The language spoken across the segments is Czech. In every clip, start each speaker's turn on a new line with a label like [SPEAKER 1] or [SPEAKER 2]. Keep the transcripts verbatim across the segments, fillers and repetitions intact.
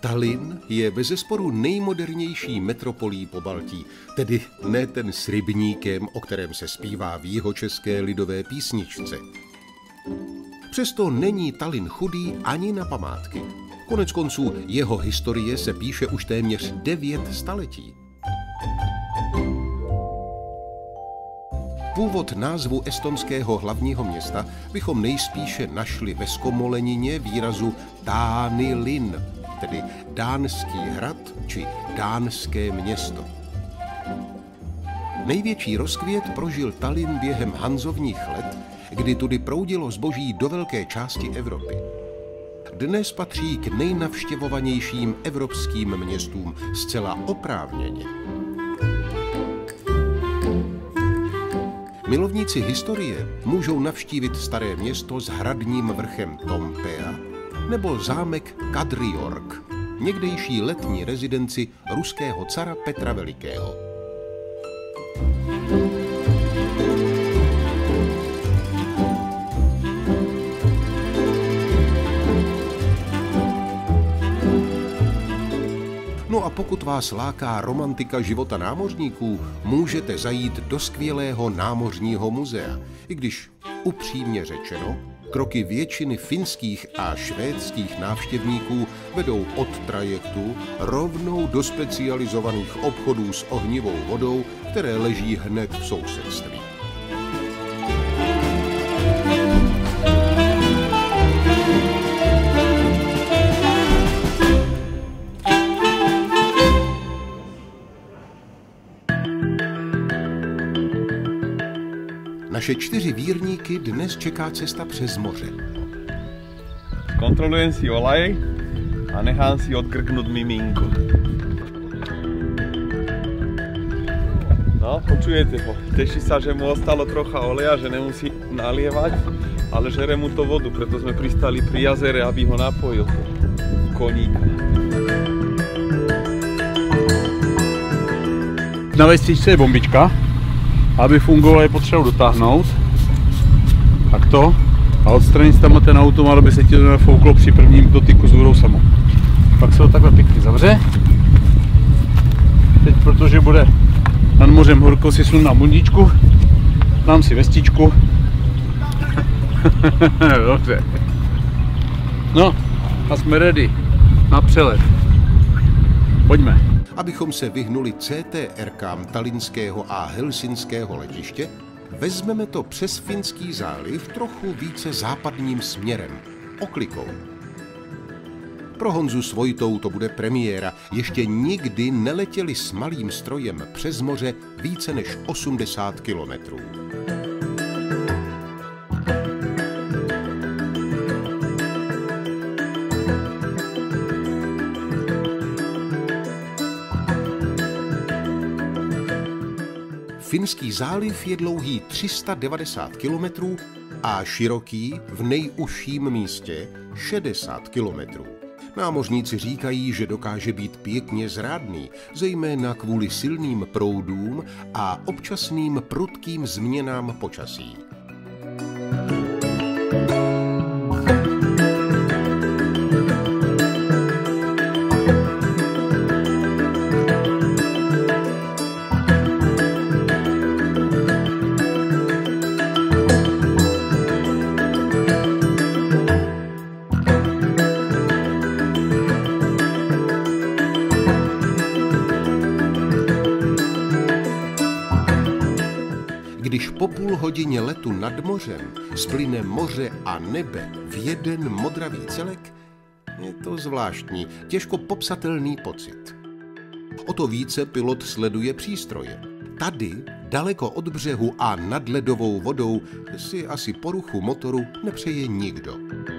[SPEAKER 1] Tallinn je bezesporu nejmodernější metropolí Pobaltí, tedy ne ten s rybníkem, o kterém se zpívá v jihočeské lidové písničce. Přesto není Tallinn chudý ani na památky. Koneckonců jeho historie se píše už téměř devět staletí. Původ názvu estonského hlavního města bychom nejspíše našli ve zkomolenině výrazu Taanilin, tedy dánský hrad či dánské město. Největší rozkvět prožil Tallinn během hanzovních let, kdy tudy proudilo zboží do velké části Evropy. Dnes patří k nejnavštěvovanějším evropským městům zcela oprávněně. Milovníci historie můžou navštívit staré město s hradním vrchem Toompea nebo zámek Kadriorg, někdejší letní rezidenci ruského cara Petra Velikého. No a pokud vás láká romantika života námořníků, můžete zajít do skvělého námořního muzea, i když upřímně řečeno, kroky většiny finských a švédských návštěvníků vedou od trajektu rovnou do specializovaných obchodů s ohnivou vodou, které leží hned v sousedství. Naše čtyři vírníky dnes čeká cesta přes moře.
[SPEAKER 2] Kontrolujem si olej a nechám si odkrknout miminko. No, počujete ho. Teší sa, že mu ostalo trocha oleja, že nemusí nalievať, ale žere mu to vodu, preto sme pristali pri jazere, aby ho napojil koníka.
[SPEAKER 3] Na vestičce je bombička. Aby fungovalo, je potřeba dotáhnout. Takto. A odstranit tam ten automat, aby se ti to nefouklo při prvním dotyku s vodou samo. Pak se to takhle pěkně zavře. Teď, protože bude nad mořem horko, si sundám bundičku. Dám si vestičku. Dobře. No a jsme ready na přelet. Pojďme.
[SPEAKER 1] Abychom se vyhnuli C T R kám tallinského a helsinského letiště, vezmeme to přes Finský záliv trochu více západním směrem, oklikou. Pro Honzu s Vojtou to bude premiéra, ještě nikdy neletěli s malým strojem přes moře více než osmdesát kilometrů. Finský záliv je dlouhý tři sta devadesát kilometrů a široký v nejužším místě šedesát kilometrů. Námořníci říkají, že dokáže být pěkně zrádný, zejména kvůli silným proudům a občasným prudkým změnám počasí. Když po půl hodině letu nad mořem splyne moře a nebe v jeden modravý celek, je to zvláštní, těžko popsatelný pocit. O to více pilot sleduje přístroje. Tady, daleko od břehu a nad ledovou vodou, si asi poruchu motoru nepřeje nikdo.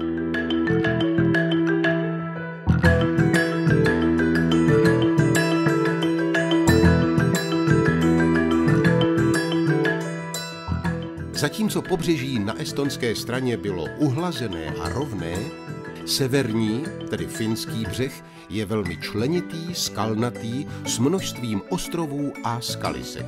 [SPEAKER 1] Zatímco pobřeží na estonské straně bylo uhlazené a rovné, severní, tedy finský břeh, je velmi členitý, skalnatý, s množstvím ostrovů a skalisek.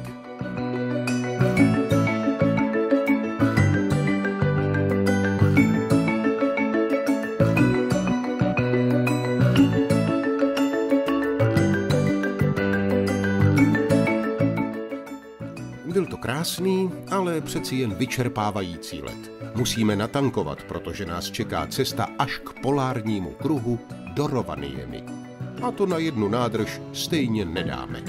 [SPEAKER 1] Krásný, ale přeci jen vyčerpávající let. Musíme natankovat, protože nás čeká cesta až k polárnímu kruhu do Rovaniemi. A to na jednu nádrž stejně nedáme.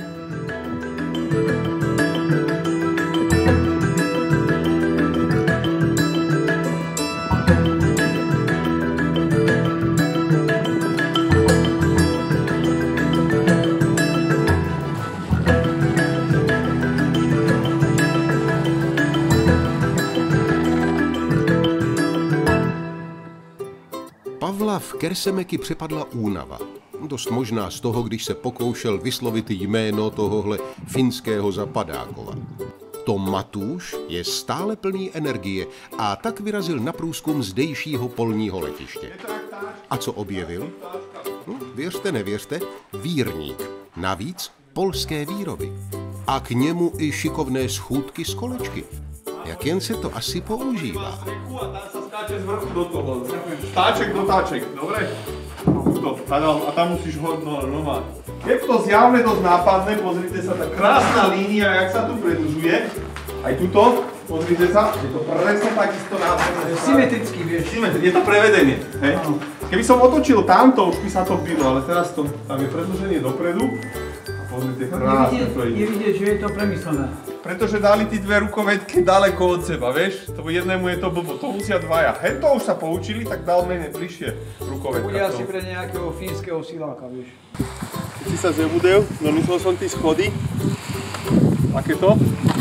[SPEAKER 1] Pavla v Kersemäki přepadla únava. Dost možná z toho, když se pokoušel vyslovit jméno tohohle finského zapadákova. Tom Matúš je stále plný energie a tak vyrazil na průzkum zdejšího polního letiště. A co objevil? Hm, věřte, nevěřte, vírník. Navíc polské výroby. A k němu i šikovné schůdky z kolečky. Jak jen se to asi používá.
[SPEAKER 2] Skáčeš z vrchu do toho. Stáček do táček, dobre? A tam musíš hodno, no má. Je to zjavne dosť nápadné, pozrite sa, tá krásna línia, jak sa tu predlžuje. Aj tuto, pozrite sa, je to presne takisto nádherné.
[SPEAKER 4] Symetrický, vieš.
[SPEAKER 2] Symetrický, je to prevedenie, hej? Keby som otočil tamto, už by sa to bylo, ale teraz to, tam je predlženie dopredu. Pozrite, krásne to ide.
[SPEAKER 4] Je vidieť, že je to premyslené.
[SPEAKER 2] Pretože dali tí dve rukovetky daleko od seba, vieš? To jednému je to blbo, to musia dvaja. Hen to už sa poučili, tak dal menej bližšie rukovetka.
[SPEAKER 4] Bude asi pre nejakého fínskeho siláka, vieš.
[SPEAKER 2] Keď si sa zebudel, no myslel som tí schody. Takéto.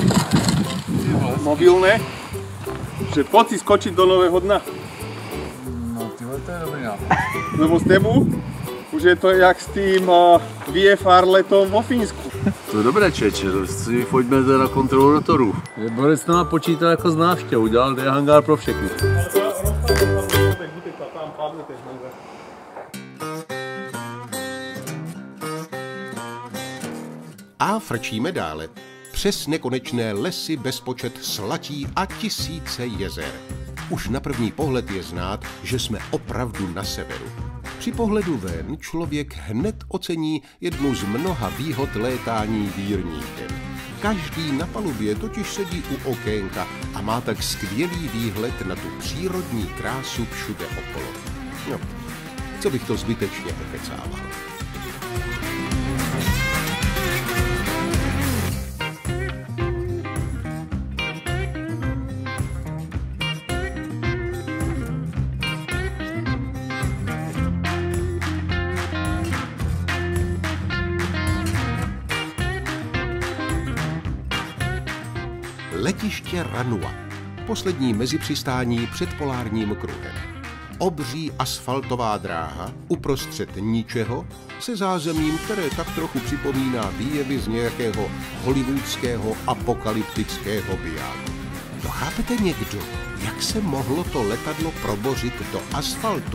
[SPEAKER 2] Mobilné. Že poď si skočiť do nového dna.
[SPEAKER 5] No tyhle, to je dobrý nápad.
[SPEAKER 2] Lebo s tebu už je to jak s tým uh, vé ef er letom vo Fínsku.
[SPEAKER 5] To je dobré, čeče, si pojďme na kontrolu rotorů. Borec to napočítal jako z návštěvu, udělal hangár pro všechny.
[SPEAKER 1] A frčíme dále. Přes nekonečné lesy, bezpočet slatí a tisíce jezer. Už na první pohled je znát, že jsme opravdu na severu. Při pohledu ven člověk hned ocení jednu z mnoha výhod létání vírníkem. Každý na palubě totiž sedí u okénka a má tak skvělý výhled na tu přírodní krásu všude okolo. No, co bych to zbytečně okecával. Letiště Ranua, poslední mezipřistání před polárním kruhem. Obří asfaltová dráha uprostřed ničeho se zázemím, které tak trochu připomíná výjevy z nějakého hollywoodského apokalyptického biálu. No chápete někdo, jak se mohlo to letadlo probořit do asfaltu?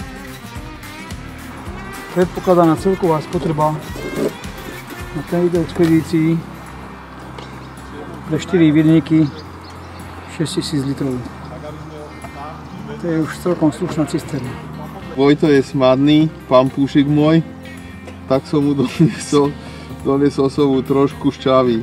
[SPEAKER 4] Predpokladaná celková spotreba na tejto expedícii pre štyri vírníky šesť tisíc litrov. To je už celkom slušná cisterna.
[SPEAKER 2] Vojto je smadný, pán Púšik môj, tak som mu doniesol, doniesol som mu trošku šťavy.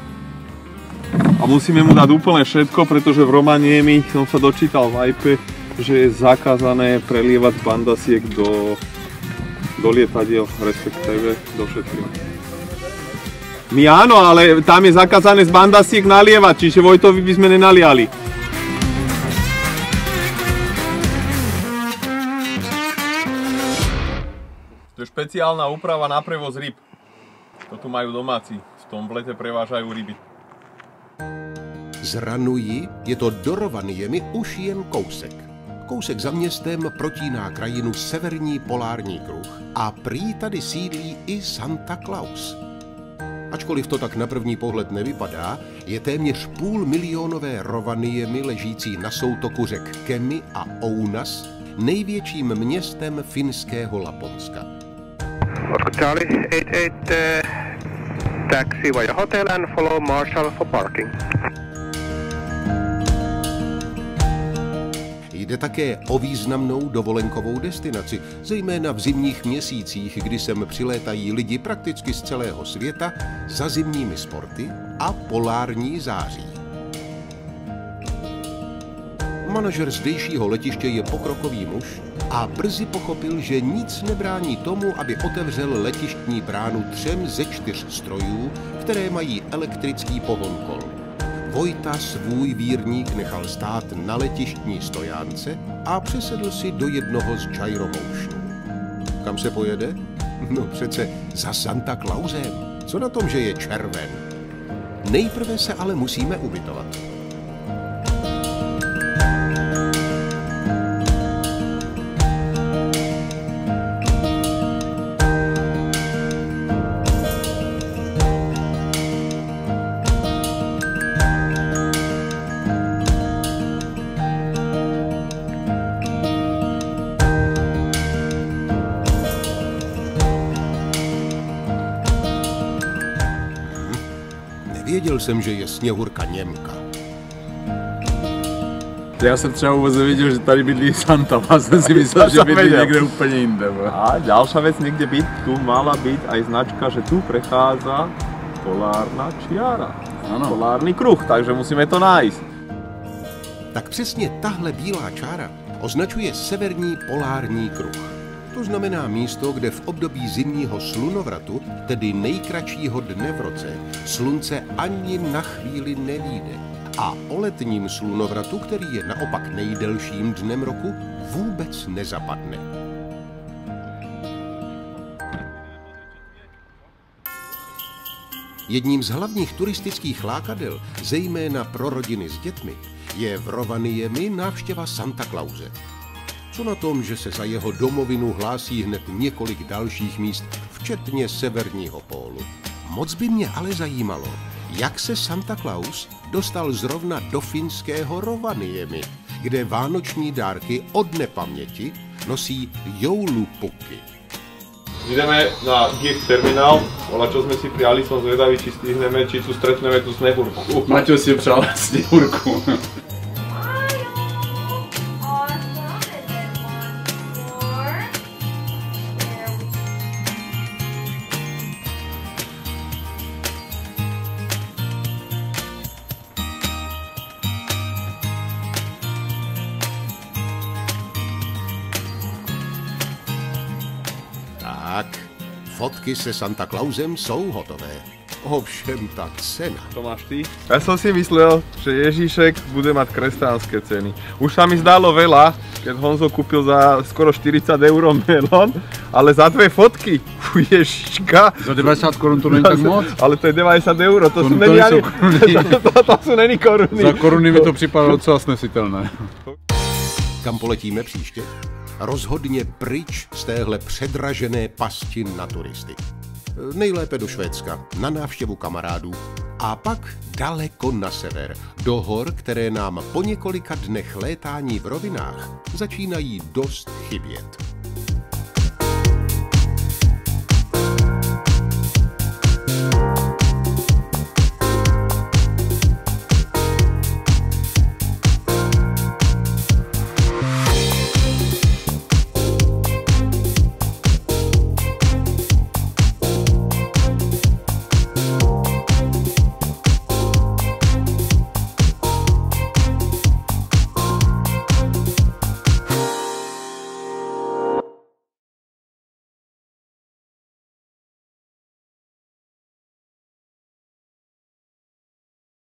[SPEAKER 2] A musíme mu dať úplne všetko, pretože v Rovaniemi som sa dočítal v ajpe, že je zakázané prelievať z bandasiek do, do lietadiel, respektíve do všetkého. My áno, ale tam je zakázané z bandasiek nalievať, čiže Vojtovi by sme nenaliali. To je špeciálna úprava na prevoz ryb. To tu majú domáci, v tom lete prevážajú ryby.
[SPEAKER 1] Z Ranuji je to do Rovaniemi už jen kousek. Kousek za městem protíná krajinu severní polární kruh a prý tady sídlí i Santa Claus. Ačkoliv to tak na první pohled nevypadá, je téměř půl milionové Rovaniemi ležící na soutoku řek Kemi a Ounas největším městem finského Laponska.
[SPEAKER 6] Oscar Charlie eight eight, uh, taxi via hotel and follow Marshall for parking.
[SPEAKER 1] Jde také o významnou dovolenkovou destinaci, zejména v zimních měsících, kdy sem přilétají lidi prakticky z celého světa za zimními sporty a polární září. Manažer zdejšího letiště je pokrokový muž a brzy pochopil, že nic nebrání tomu, aby otevřel letištní bránu třem ze čtyř strojů, které mají elektrický pohon kol. Vojta svůj vírník nechal stát na letištní stojánce a přesedl si do jednoho z Gyromotionů. Kam se pojede? No přece za Santa Clausem. Co na tom, že je červen? Nejprve se ale musíme ubytovat. Věděl jsem, že je Sněhurka Němka.
[SPEAKER 5] Já jsem třeba vůbec nevěděl, že tady bydlí Santa. Já jsem si myslel, že bydlí někde úplně jinde.
[SPEAKER 2] A ďalšia vec, niekde byť, tu mala byť aj značka, že tu prechádza polárna čiara. Ano. Polárny kruh, takže musíme to nájsť.
[SPEAKER 1] Tak přesně tahle bílá čára označuje severní polární kruh. To znamená místo, kde v období zimního slunovratu, tedy nejkratšího dne v roce, slunce ani na chvíli nevyjde. A o letním slunovratu, který je naopak nejdelším dnem roku, vůbec nezapadne. Jedním z hlavních turistických lákadel, zejména pro rodiny s dětmi, je v Rovaniemi návštěva Santa Klause. Co na tom, že se za jeho domovinu hlásí hned několik dalších míst, včetně severního pólu. Moc by mě ale zajímalo, jak se Santa Claus dostal zrovna do finského Rovaniemi, kde vánoční dárky od nepaměti nosí joulupuky.
[SPEAKER 2] Ideme na gift terminál, čo sme si prijali, som zvedavý, či stihneme, či tu stretneme tú Snehurku.
[SPEAKER 3] Maťo si přál Sněhurku.
[SPEAKER 1] Tak, fotky se Santa Clausem jsou hotové. Ovšem ta cena.
[SPEAKER 2] To máš ty? Ja som si myslel, že Ježíšek bude mať kresťanské ceny. Už sa mi zdalo veľa, keď Honzo kúpil za skoro štyridsať eur melón, ale za dve fotky, u Ježiška.
[SPEAKER 3] Za devadesát korun to není tak moc?
[SPEAKER 2] Ale to je devadesát eur, to, to sú není ani, to, to, to sú není koruny.
[SPEAKER 3] Za koruny mi to připadalo docela snesitelné.
[SPEAKER 1] Kam poletíme příště? Rozhodně pryč z téhle předražené pasti na turisty. Nejlépe do Švédska, na návštěvu kamarádů a pak daleko na sever, do hor, které nám po několika dnech létání v rovinách začínají dost chybět.